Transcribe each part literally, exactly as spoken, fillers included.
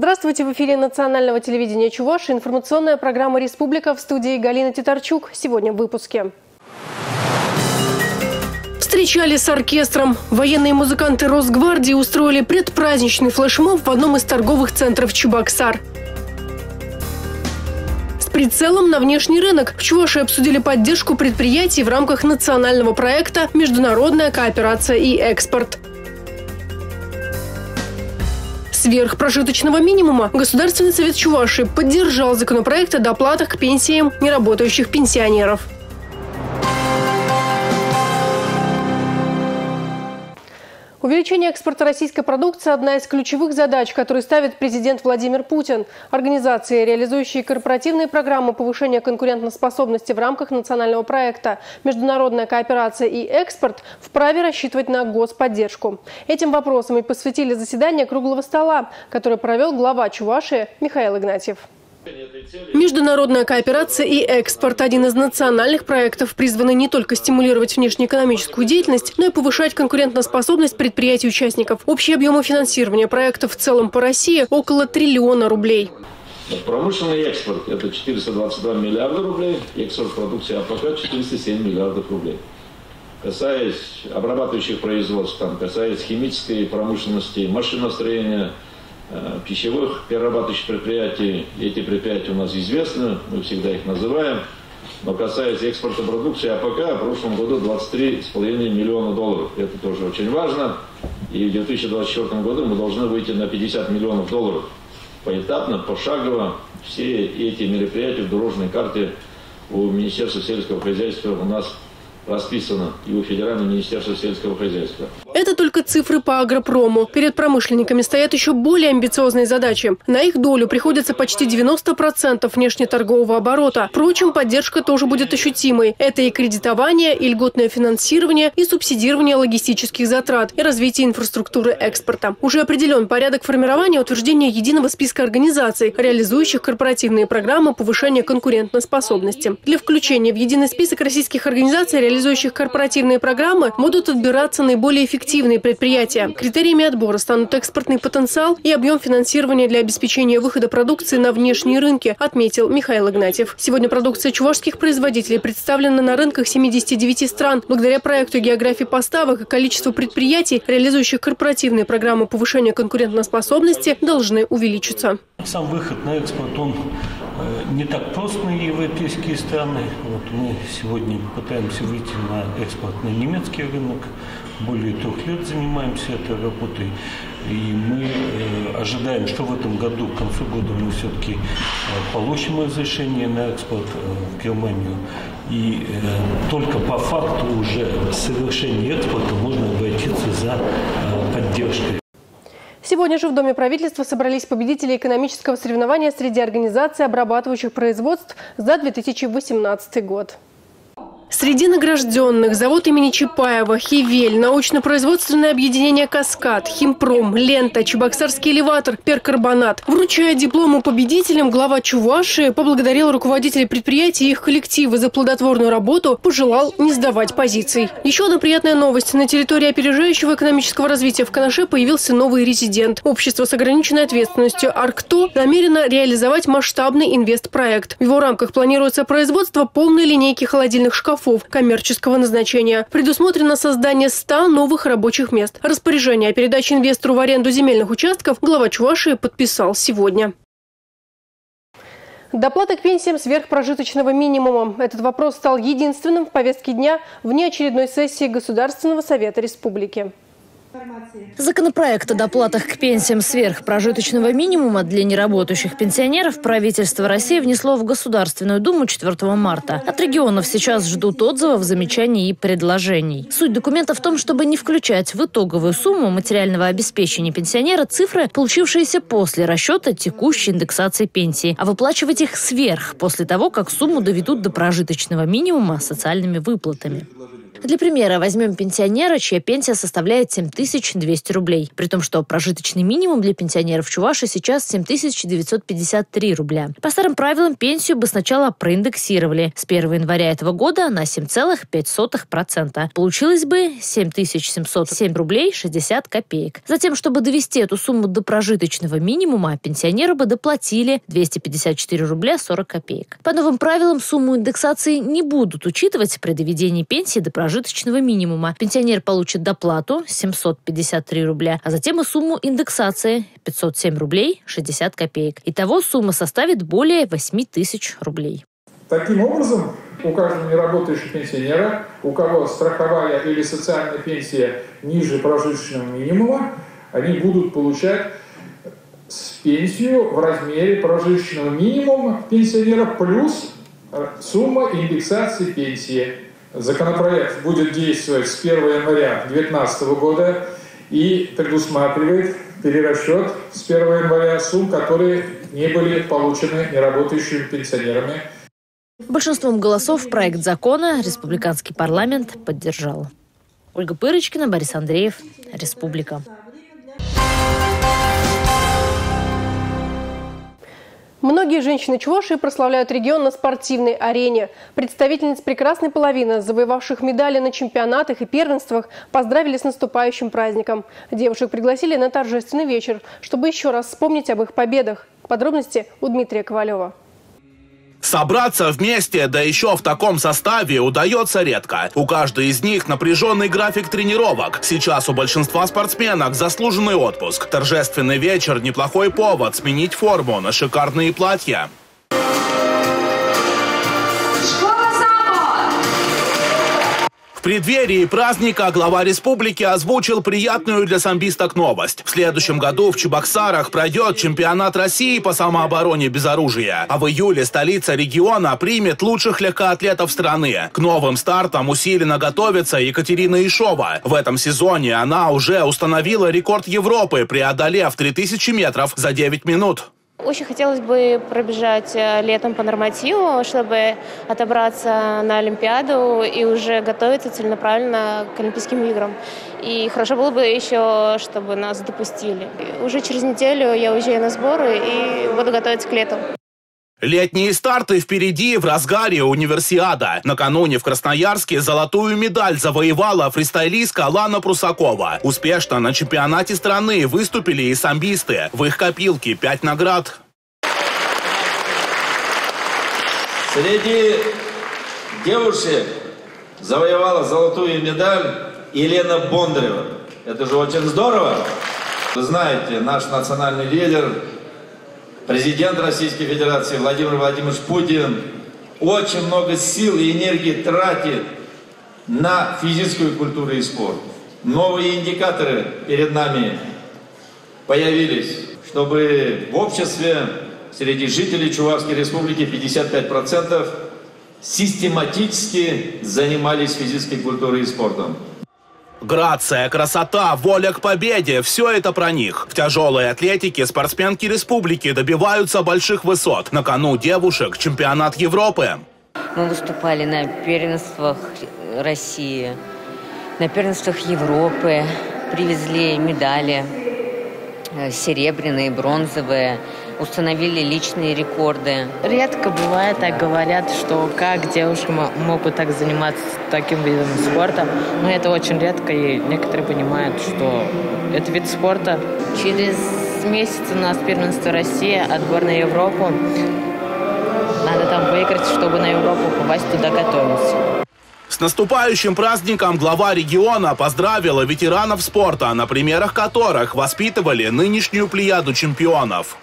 Здравствуйте! В эфире национального телевидения Чувашии информационная программа «Республика», в студии Галина Титарчук. Сегодня в выпуске. Встречали с оркестром. Военные музыканты Росгвардии устроили предпраздничный флешмоб в одном из торговых центров Чебоксар. С прицелом на внешний рынок в Чувашии обсудили поддержку предприятий в рамках национального проекта «Международная кооперация и экспорт». Сверх прожиточного минимума Государственный совет Чувашии поддержал законопроект о доплатах к пенсиям неработающих пенсионеров. Увеличение экспорта российской продукции – одна из ключевых задач, которые ставит президент Владимир Путин. Организации, реализующие корпоративные программы повышения конкурентоспособности в рамках национального проекта «Международная кооперация и экспорт» вправе рассчитывать на господдержку. Этим вопросам и посвятили заседание круглого стола, которое провел глава Чувашии Михаил Игнатьев. Международная кооперация и экспорт – один из национальных проектов, призванный не только стимулировать внешнеэкономическую деятельность, но и повышать конкурентоспособность предприятий-участников. Общий объем финансирования проекта в целом по России – около триллиона рублей. Промышленный экспорт – это четыреста двадцать два миллиарда рублей, экспорт продукции АПК – четыреста семь миллиардов рублей. Касаясь обрабатывающих производств, там, касаясь химической промышленности, машиностроения, пищевых перерабатывающих предприятий, эти предприятия у нас известны, мы всегда их называем. Но касаясь экспорта продукции АПК, в прошлом году двадцать три с половиной миллиона долларов. Это тоже очень важно. И в две тысячи двадцать четвёртом году мы должны выйти на пятьдесят миллионов долларов. Поэтапно, пошагово все эти мероприятия в дорожной карте у Министерства сельского хозяйства у нас расписано и у Федерального министерства сельского хозяйства. Это только цифры по агропрому. Перед промышленниками стоят еще более амбициозные задачи. На их долю приходится почти девяносто процентов внешнеторгового оборота. Впрочем, поддержка тоже будет ощутимой. Это и кредитование, и льготное финансирование, и субсидирование логистических затрат, и развитие инфраструктуры экспорта. Уже определен порядок формирования и утверждения единого списка организаций, реализующих корпоративные программы повышения конкурентоспособности. Для включения в единый список российских организаций, реализующих корпоративные программы, будут отбираться наиболее эффективные предприятия. Критериями отбора станут экспортный потенциал и объем финансирования для обеспечения выхода продукции на внешние рынки, отметил Михаил Игнатьев. Сегодня продукция чувашских производителей представлена на рынках семидесяти девяти стран. Благодаря проекту географии поставок и количеству предприятий, реализующих корпоративные программы повышения конкурентоспособности, должны увеличиться. Сам выход на экспорт, он не так прост на европейские страны. Вот мы сегодня пытаемся выйти на экспорт на немецкий рынок. Более трех лет занимаемся этой работой. И мы э, ожидаем, что в этом году, к концу года, мы все-таки э, получим разрешение на экспорт э, в Германию. И э, только по факту уже совершения экспорта можно обратиться за э, поддержкой. Сегодня же в Доме правительства собрались победители экономического соревнования среди организаций обрабатывающих производств за две тысячи восемнадцатый год. Среди награжденных завод имени Чапаева, Хивель, научно-производственное объединение «Каскад», Химпром, Лента, Чебоксарский элеватор, Перкарбонат. Вручая дипломы победителям, глава Чувашии поблагодарил руководителей предприятий и их коллективы за плодотворную работу, пожелал не сдавать позиций. Еще одна приятная новость. На территории опережающего экономического развития в Канаше появился новый резидент. Общество с ограниченной ответственностью «Аркто» намерено реализовать масштабный инвестпроект. В его рамках планируется производство полной линейки холодильных шкафов коммерческого назначения. Предусмотрено создание ста новых рабочих мест. Распоряжение о передаче инвестору в аренду земельных участков глава Чувашии подписал сегодня. Доплата к пенсиям сверхпрожиточного минимума. Этот вопрос стал единственным в повестке дня внеочередной сессии Государственного совета республики. Законопроект о доплатах к пенсиям сверхпрожиточного минимума для неработающих пенсионеров правительство России внесло в Государственную Думу четвёртого марта. От регионов сейчас ждут отзывов, замечаний и предложений. Суть документа в том, чтобы не включать в итоговую сумму материального обеспечения пенсионера цифры, получившиеся после расчета текущей индексации пенсии, а выплачивать их сверх, после того, как сумму доведут до прожиточного минимума социальными выплатами. Для примера, возьмем пенсионера, чья пенсия составляет семь тысяч двести рублей. При том, что прожиточный минимум для пенсионеров Чувашии сейчас семь тысяч девятьсот пятьдесят три рубля. По старым правилам, пенсию бы сначала проиндексировали. С первого января этого года на семь целых пять сотых процента. Получилось бы семь тысяч семьсот семь рублей шестьдесят копеек. Затем, чтобы довести эту сумму до прожиточного минимума, пенсионеры бы доплатили двести пятьдесят четыре рубля сорок копеек. По новым правилам, сумму индексации не будут учитывать при доведении пенсии до прожиточного минимума. Пенсионер получит доплату семьсот пятьдесят три рубля, а затем и сумму индексации пятьсот семь рублей шестьдесят копеек. Итого сумма составит более восемь тысяч рублей. Таким образом, у каждого неработающего пенсионера, у кого страховая или социальная пенсия ниже прожиточного минимума, они будут получать пенсию в размере прожиточного минимума пенсионера плюс сумма индексации пенсии. Законопроект будет действовать с первого января две тысячи девятнадцатого года и предусматривает перерасчет с первого января сумм, которые не были получены неработающими пенсионерами. Большинством голосов проект закона республиканский парламент поддержал. Ольга Пырочкина, Борис Андреев, Республика. Многие женщины Чувашии прославляют регион на спортивной арене. Представительниц прекрасной половины, завоевавших медали на чемпионатах и первенствах, поздравили с наступающим праздником. Девушек пригласили на торжественный вечер, чтобы еще раз вспомнить об их победах. Подробности у Дмитрия Ковалева. Собраться вместе, да еще в таком составе, удается редко. У каждой из них напряженный график тренировок. Сейчас у большинства спортсменок заслуженный отпуск. Торжественный вечер – неплохой повод сменить форму на шикарные платья. В преддверии праздника глава республики озвучил приятную для самбисток новость. В следующем году в Чебоксарах пройдет чемпионат России по самообороне без оружия. А в июле столица региона примет лучших легкоатлетов страны. К новым стартам усиленно готовится Екатерина Ишова. В этом сезоне она уже установила рекорд Европы, преодолев три тысячи метров за девять минут. Очень хотелось бы пробежать летом по нормативу, чтобы отобраться на Олимпиаду и уже готовиться целенаправленно к Олимпийским играм. И хорошо было бы еще, чтобы нас допустили. Уже через неделю я уезжаю на сборы и буду готовиться к лету. Летние старты впереди, в разгаре универсиада. Накануне в Красноярске золотую медаль завоевала фристайлистка Лана Прусакова. Успешно на чемпионате страны выступили и самбисты. В их копилке пять наград. Среди девушек завоевала золотую медаль Елена Бондарева. Это же очень здорово. Вы знаете, наш национальный лидер, президент Российской Федерации Владимир Владимирович Путин очень много сил и энергии тратит на физическую культуру и спорт. Новые индикаторы перед нами появились, чтобы в обществе среди жителей Чувашской Республики пятьдесят пять процентов систематически занимались физической культурой и спортом. Грация, красота, воля к победе – все это про них. В тяжелой атлетике спортсменки республики добиваются больших высот. На кону девушек чемпионат Европы. Мы выступали на первенствах России, на первенствах Европы, привезли медали серебряные, бронзовые, установили личные рекорды. Редко бывает, так говорят, что как девушки могут так заниматься таким видом спорта. Но это очень редко, и некоторые понимают, что это вид спорта. Через месяц у нас первенство России, отбор на Европу. Надо там выиграть, чтобы на Европу попасть, туда готовиться. С наступающим праздником глава региона поздравила ветеранов спорта, на примерах которых воспитывали нынешнюю плеяду чемпионов.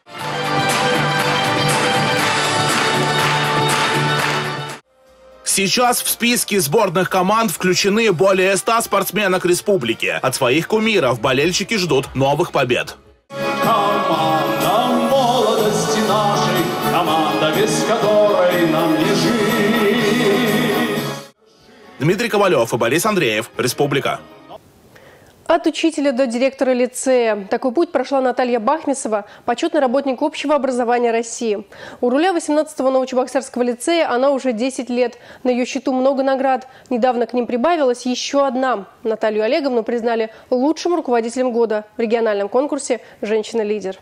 Сейчас в списке сборных команд включены более ста спортсменок республики. От своих кумиров болельщики ждут новых побед. Команда молодости нашей, команда, без которой нам не жить. Дмитрий Ковалев и Борис Андреев, Республика. От учителя до директора лицея. Такой путь прошла Наталья Бахмисова, почетный работник общего образования России. У руля восемнадцатого Новочебоксарского лицея она уже десять лет. На ее счету много наград. Недавно к ним прибавилась еще одна. Наталью Олеговну признали лучшим руководителем года в региональном конкурсе «Женщина-лидер».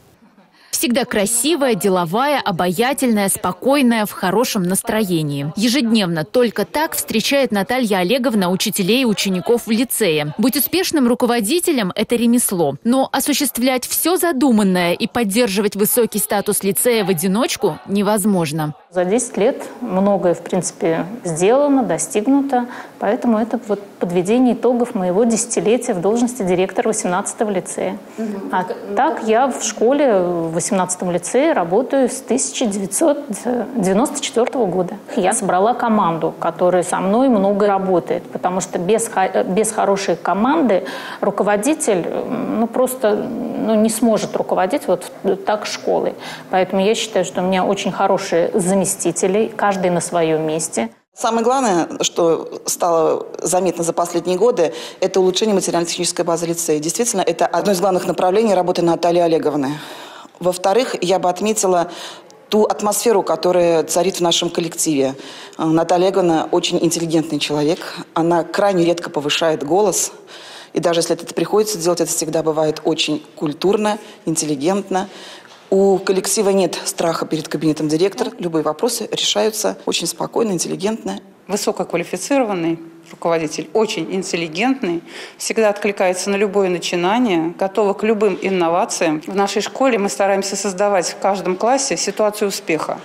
Всегда красивая, деловая, обаятельная, спокойная, в хорошем настроении. Ежедневно только так встречает Наталья Олеговна учителей и учеников в лицее. Быть успешным руководителем – это ремесло. Но осуществлять все задуманное и поддерживать высокий статус лицея в одиночку невозможно. За десять лет многое, в принципе, сделано, достигнуто. Поэтому это вот подведение итогов моего десятилетия в должности директора восемнадцатого лицея. Угу. А так я в школе в восемнадцатом лицее работаю с тысяча девятьсот девяносто четвёртого года. Я собрала команду, которая со мной много работает, потому что без, без хорошей команды руководитель ну, просто ну, не сможет руководить вот так школой. Поэтому я считаю, что у меня очень хорошие заместители, каждый на своем месте. Самое главное, что стало заметно за последние годы, это улучшение материально-технической базы лицея. Действительно, это одно из главных направлений работы Натальи Олеговны. Во-вторых, я бы отметила ту атмосферу, которая царит в нашем коллективе. Наталья Олеговна очень интеллигентный человек. Она крайне редко повышает голос. И даже если это приходится делать, это всегда бывает очень культурно, интеллигентно. У коллектива нет страха перед кабинетом директора. Любые вопросы решаются очень спокойно, интеллигентно. Высококвалифицированный руководитель, очень интеллигентный, всегда откликается на любое начинание, готова к любым инновациям. В нашей школе мы стараемся создавать в каждом классе ситуацию успеха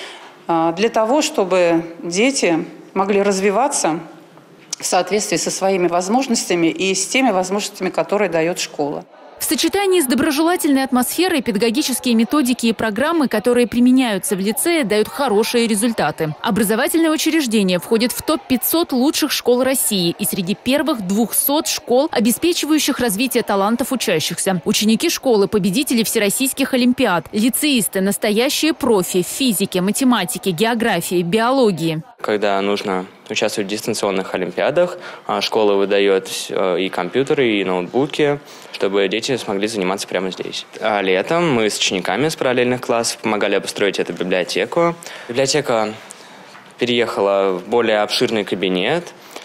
для того, чтобы дети могли развиваться в соответствии со своими возможностями и с теми возможностями, которые дает школа. В сочетании с доброжелательной атмосферой педагогические методики и программы, которые применяются в лицее, дают хорошие результаты. Образовательное учреждение входит в топ пятьсот лучших школ России и среди первых двухсот школ, обеспечивающих развитие талантов учащихся. Ученики школы – победители всероссийских олимпиад, лицеисты – настоящие профи в физике, математике, географии, биологии. Когда нужно участвовать в дистанционных олимпиадах, школа выдает и компьютеры, и ноутбуки, чтобы дети смогли заниматься прямо здесь. А летом мы с учениками с параллельных классов помогали обустроить эту библиотеку. Библиотека переехала в более обширный кабинет.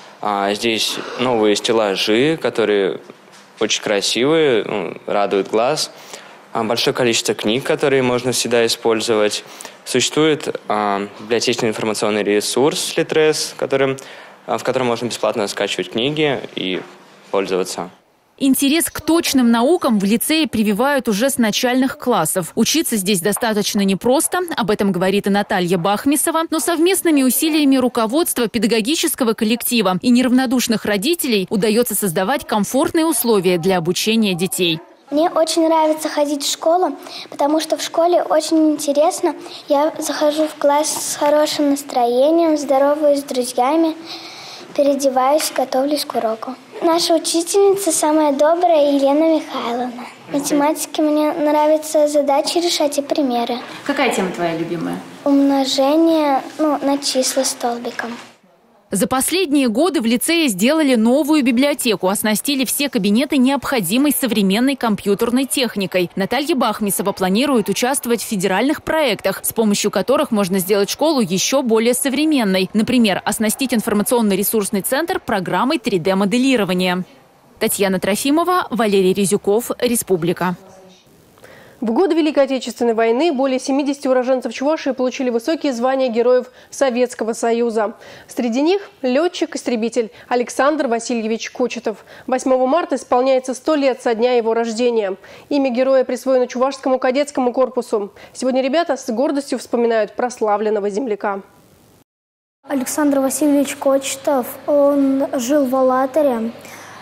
Здесь новые стеллажи, которые очень красивые, ну, радуют глаз. Большое количество книг, которые можно всегда использовать. Существует э, библиотечный информационный ресурс Литрес, которым, э, в котором можно бесплатно скачивать книги и пользоваться. Интерес к точным наукам в лицее прививают уже с начальных классов. Учиться здесь достаточно непросто, об этом говорит и Наталья Бахмисова, но совместными усилиями руководства, педагогического коллектива и неравнодушных родителей удается создавать комфортные условия для обучения детей. Мне очень нравится ходить в школу, потому что в школе очень интересно. Я захожу в класс с хорошим настроением, здороваюсь с друзьями, переодеваюсь, готовлюсь к уроку. Наша учительница самая добрая Елена Михайловна. В математике мне нравится задачи решать и примеры. Какая тема твоя любимая? Умножение ну, на числа столбиком. За последние годы в лицее сделали новую библиотеку, оснастили все кабинеты необходимой современной компьютерной техникой. Наталья Бахмисова планирует участвовать в федеральных проектах, с помощью которых можно сделать школу еще более современной. Например, оснастить информационно-ресурсный центр программой три дэ моделирования. Татьяна Трофимова, Валерий Резюков, Республика. В годы Великой Отечественной войны более семидесяти уроженцев Чувашии получили высокие звания героев Советского Союза. Среди них летчик-истребитель Александр Васильевич Кочетов. восьмого марта исполняется сто лет со дня его рождения. Имя героя присвоено Чувашскому кадетскому корпусу. Сегодня ребята с гордостью вспоминают прославленного земляка. Александр Васильевич Кочетов, он жил в Алатыре.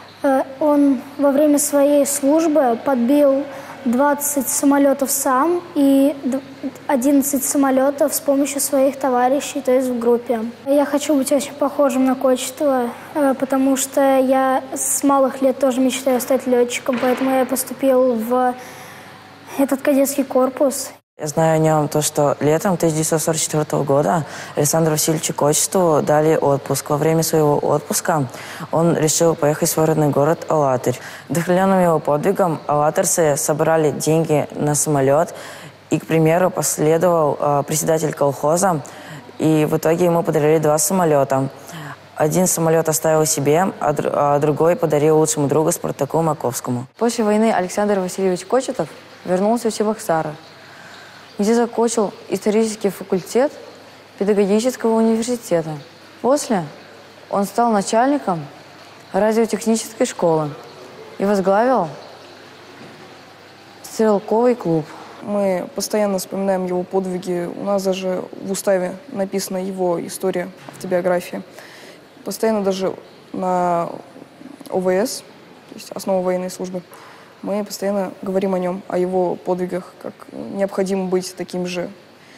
Он во время своей службы подбил двадцать самолетов сам и одиннадцать самолетов с помощью своих товарищей, то есть в группе. Я хочу быть очень похожим на Кочетова, потому что я с малых лет тоже мечтаю стать летчиком, поэтому я поступил в этот кадетский корпус. Я знаю о нем то, что летом тысяча девятьсот сорок четвёртого года Александру Васильевичу Кочетову дали отпуск. Во время своего отпуска он решил поехать в свой родной город Алатырь. Вдохновленным его подвигом алатырцы собрали деньги на самолет, и, к примеру, последовал э, председатель колхоза, и в итоге ему подарили два самолета. Один самолет оставил себе, а, др а другой подарил лучшему другу Спартаку Маковскому. После войны Александр Васильевич Кочетов вернулся в Чебоксары, где закончил исторический факультет педагогического университета. После он стал начальником радиотехнической школы и возглавил стрелковый клуб. Мы постоянно вспоминаем его подвиги. У нас даже в уставе написана его история, автобиография. Постоянно даже на О В С, то есть основа военной службы, мы постоянно говорим о нем, о его подвигах, как необходимо быть таким же,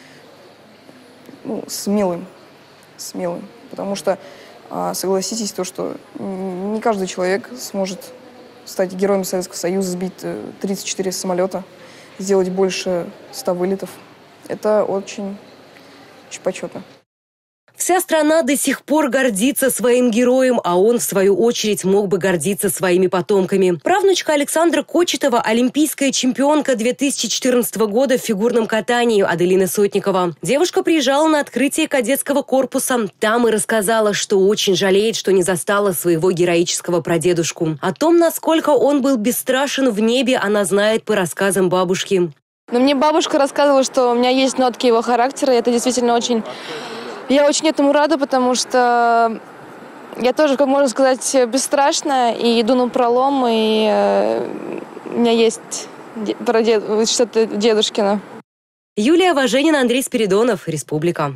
ну, смелым, смелым. Потому что, согласитесь, то, что не каждый человек сможет стать героем Советского Союза, сбить тридцать четыре самолета, сделать больше ста вылетов. Это очень, очень почетно. Вся страна до сих пор гордится своим героем, а он, в свою очередь, мог бы гордиться своими потомками. Правнучка Александра Кочетова – олимпийская чемпионка две тысячи четырнадцатого года в фигурном катании Аделина Сотникова. Девушка приезжала на открытие кадетского корпуса. Там и рассказала, что очень жалеет, что не застала своего героического прадедушку. О том, насколько он был бесстрашен в небе, она знает по рассказам бабушки. Но мне бабушка рассказывала, что у меня есть нотки его характера, и это действительно очень... Я очень этому рада, потому что я тоже, как можно сказать, бесстрашная, и иду на пролом, и э, у меня есть прадед... что-то дедушкино. Юлия Важенина, Андрей Спиридонов, Республика.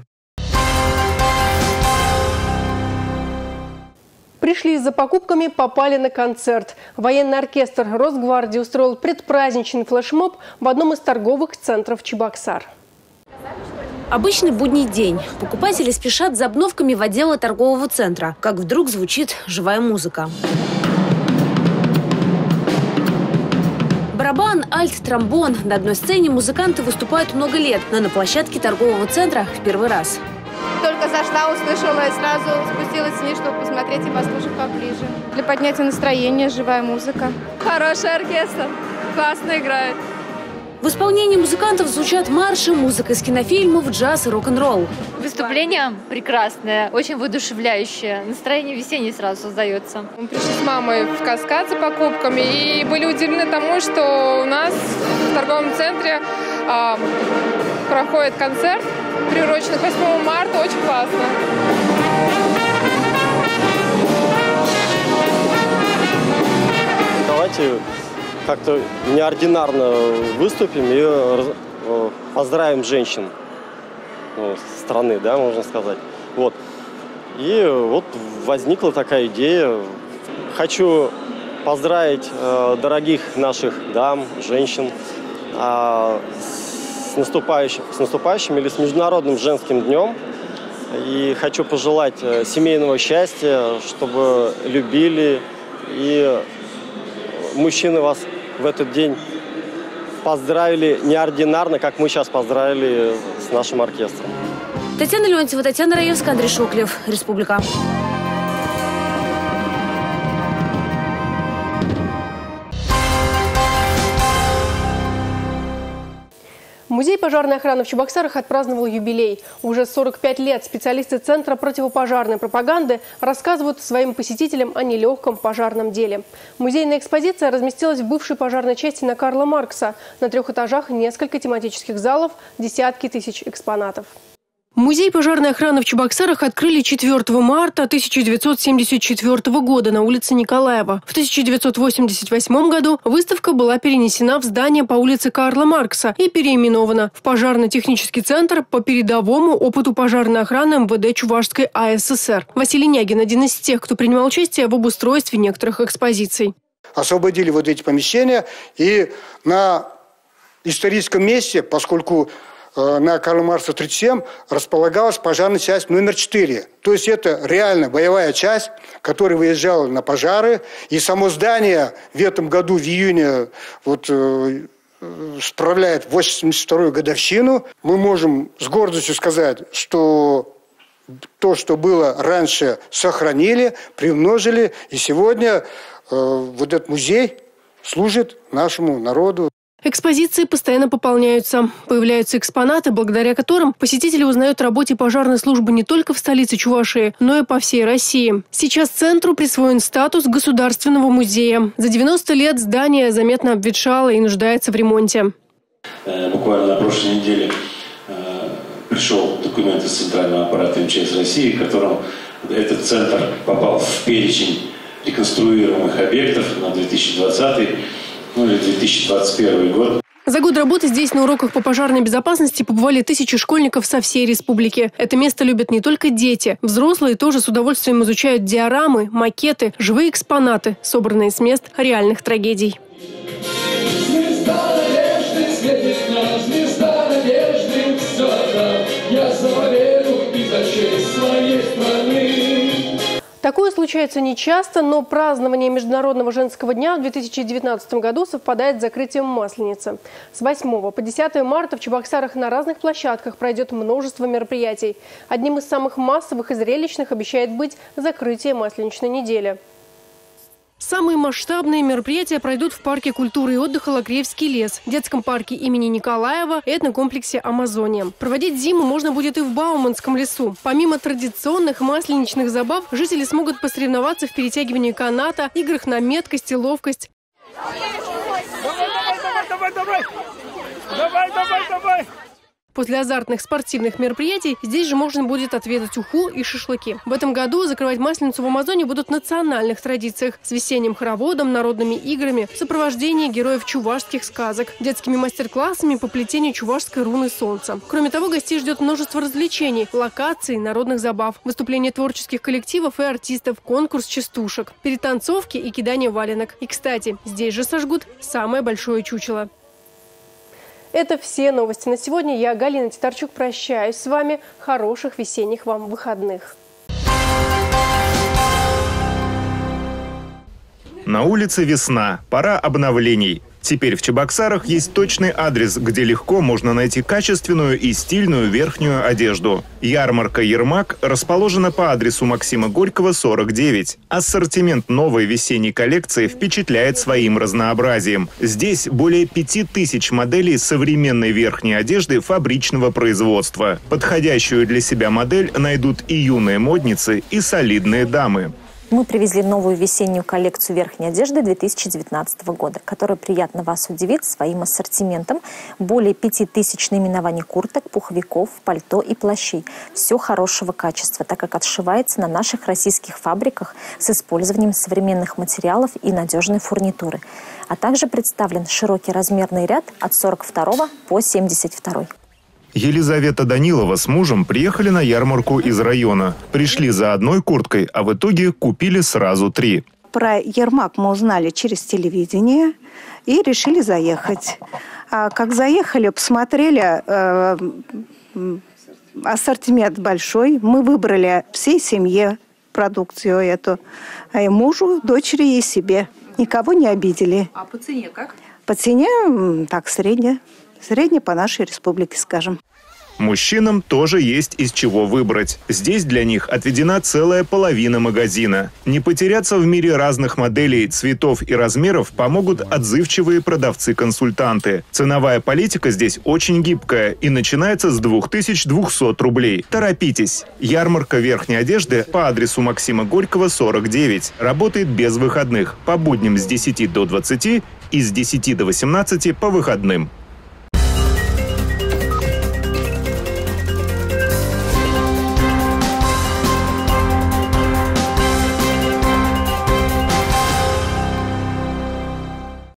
Пришли за покупками, попали на концерт. Военный оркестр Росгвардии устроил предпраздничный флешмоб в одном из торговых центров Чебоксар. Обычный будний день. Покупатели спешат за обновками в отделы торгового центра. Как вдруг звучит живая музыка. Барабан, альт, тромбон. На одной сцене музыканты выступают много лет, но на площадке торгового центра в первый раз. Только зашла, услышала и сразу спустилась вниз, чтобы посмотреть и послушать поближе. Для поднятия настроения живая музыка. Хороший оркестр, классно играет. В исполнении музыкантов звучат марши, музыка из кинофильмов, джаз и рок-н-ролл. Выступление прекрасное, очень воодушевляющее. Настроение весеннее сразу создается. Мы пришли с мамой в Каскад за покупками и были удивлены тому, что у нас в торговом центре э, проходит концерт, приуроченный к восьмому марта. Очень классно. Давайте как-то неординарно выступим и поздравим женщин, ну, страны, да, можно сказать. Вот. И вот возникла такая идея. Хочу поздравить э, дорогих наших дам, женщин э, с наступающим, с наступающим или с Международным женским днем. И хочу пожелать э, семейного счастья, чтобы любили, и мужчины вас в этот день поздравили неординарно, как мы сейчас поздравили с нашим оркестром. Татьяна Леонтьева, Татьяна Раевская, Андрей Шоклев, Республика. Музей пожарной охраны в Чебоксарах отпраздновал юбилей. Уже сорок пять лет специалисты Центра противопожарной пропаганды рассказывают своим посетителям о нелегком пожарном деле. Музейная экспозиция разместилась в бывшей пожарной части на Карла Маркса. На трех этажах несколько тематических залов, десятки тысяч экспонатов. Музей пожарной охраны в Чебоксарах открыли четвёртого марта тысяча девятьсот семьдесят четвёртого года на улице Николаева. В тысяча девятьсот восемьдесят восьмом году выставка была перенесена в здание по улице Карла Маркса и переименована в пожарно-технический центр по передовому опыту пожарной охраны эм вэ дэ Чувашской а эс эс эр. Василий Нягин – один из тех, кто принимал участие в обустройстве некоторых экспозиций. Освободили вот эти помещения, и на историческом месте, поскольку на Карла Маркса тридцать семь располагалась пожарная часть номер четыре. То есть это реально боевая часть, которая выезжала на пожары. И само здание в этом году, в июне, вот, справляет восемьдесят вторую годовщину. Мы можем с гордостью сказать, что то, что было раньше, сохранили, приумножили. И сегодня э, вот этот музей служит нашему народу. Экспозиции постоянно пополняются. Появляются экспонаты, благодаря которым посетители узнают о работе пожарной службы не только в столице Чувашии, но и по всей России. Сейчас центру присвоен статус государственного музея. За девяносто лет здание заметно обветшало и нуждается в ремонте. Буквально на прошлой неделе пришел документ из Центрального аппарата эм че эс России, в котором этот центр попал в перечень реконструируемых объектов на две тысячи двадцатый, ну или две тысячи двадцать первый год. За год работы здесь на уроках по пожарной безопасности побывали тысячи школьников со всей республики. Это место любят не только дети. Взрослые тоже с удовольствием изучают диорамы, макеты, живые экспонаты, собранные с мест реальных трагедий. Звезда надежды светит нам, звезда надежды высока. Я за победу и за честь своей страны. Такое случается нечасто, но празднование Международного женского дня в две тысячи девятнадцатом году совпадает с закрытием Масленицы. С восьмого по десятое марта в Чебоксарах на разных площадках пройдет множество мероприятий. Одним из самых массовых и зрелищных обещает быть закрытие Масленичной недели. Самые масштабные мероприятия пройдут в парке культуры и отдыха «Лакреевский лес», детском парке имени Николаева и этнокомплексе «Амазония». Проводить зиму можно будет и в Бауманском лесу. Помимо традиционных масленичных забав, жители смогут посоревноваться в перетягивании каната, играх на меткость и ловкость. Давай, давай, давай, давай! Давай, давай, давай! После азартных спортивных мероприятий здесь же можно будет отведать уху и шашлыки. В этом году закрывать Масленицу в Амазоне будут в национальных традициях с весенним хороводом, народными играми, в сопровождении героев чувашских сказок, детскими мастер-классами по плетению чувашской руны солнца. Кроме того, гостей ждет множество развлечений, локаций, народных забав, выступления творческих коллективов и артистов, конкурс частушек, перетанцовки и кидание валенок. И, кстати, здесь же сожгут самое большое чучело. Это все новости на сегодня. Я, Галина Титарчук, прощаюсь с вами. Хороших весенних вам выходных. На улице весна. Пора обновлений. Теперь в Чебоксарах есть точный адрес, где легко можно найти качественную и стильную верхнюю одежду. Ярмарка «Ермак» расположена по адресу Максима Горького, сорок девять. Ассортимент новой весенней коллекции впечатляет своим разнообразием. Здесь более пяти тысяч моделей современной верхней одежды фабричного производства. Подходящую для себя модель найдут и юные модницы, и солидные дамы. Мы привезли новую весеннюю коллекцию верхней одежды две тысячи девятнадцатого года, которая приятно вас удивит своим ассортиментом. Более пяти тысяч наименований курток, пуховиков, пальто и плащей. Все хорошего качества, так как отшивается на наших российских фабриках с использованием современных материалов и надежной фурнитуры. А также представлен широкий размерный ряд от сорок второго по семьдесят второй. Елизавета Данилова с мужем приехали на ярмарку из района. Пришли за одной курткой, а в итоге купили сразу три. Про Ермак мы узнали через телевидение и решили заехать. А как заехали, посмотрели, э, ассортимент большой. Мы выбрали всей семье продукцию эту. А и мужу, дочери и себе. Никого не обидели. А по цене как? По цене так средняя. Средняя по нашей республике, скажем. Мужчинам тоже есть из чего выбрать. Здесь для них отведена целая половина магазина. Не потеряться в мире разных моделей, цветов и размеров помогут отзывчивые продавцы-консультанты. Ценовая политика здесь очень гибкая и начинается с двух тысяч двухсот рублей. Торопитесь! Ярмарка верхней одежды по адресу Максима Горького, сорок девять. Работает без выходных. По будням с десяти до двадцати и с десяти до восемнадцати по выходным.